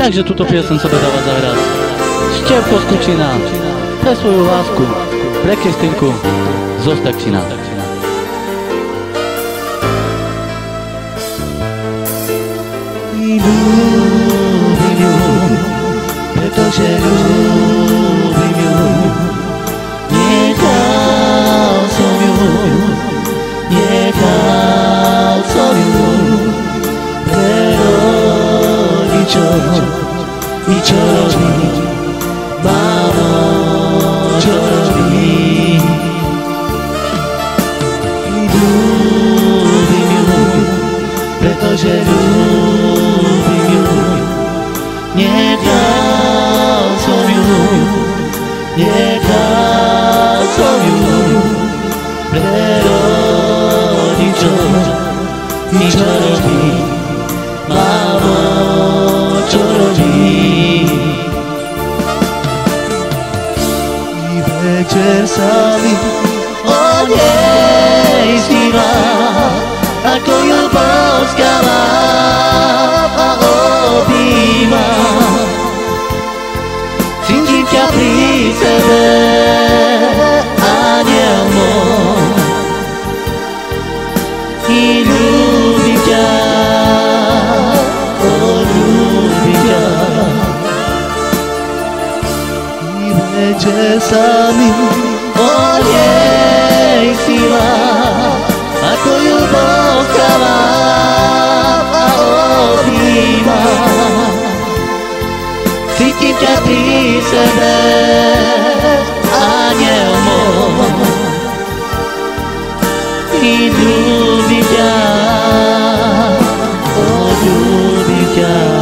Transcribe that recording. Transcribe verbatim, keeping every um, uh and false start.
Takže túto piesen sa dáva zahrať Števko z Kučína pre svoju lásku, pre Kristinku zo Stakčina. Ľúbim ju, pretože ľúbim ju. Nechal som ju, nechal som ju pre rodičov. I čo robí, mámo, čo robí? Ľúbim ju, pretože ľúbim ju. Nechal som ju, nechal som ju pre rodičov. I čo robí, mámo, čo robí? I večer sa mi o nej sníva, ako ju poskávam a objíma. Cítim ťa pri sebe, aniel môj, i ľúbim ťa, o ľúbim ťa. I večer sa mi o nej sníva, ako ju poskávam a objímam. Cítim ťa pri sebe, aniel môj, i ľúbim ťa, o ľúbim ťa.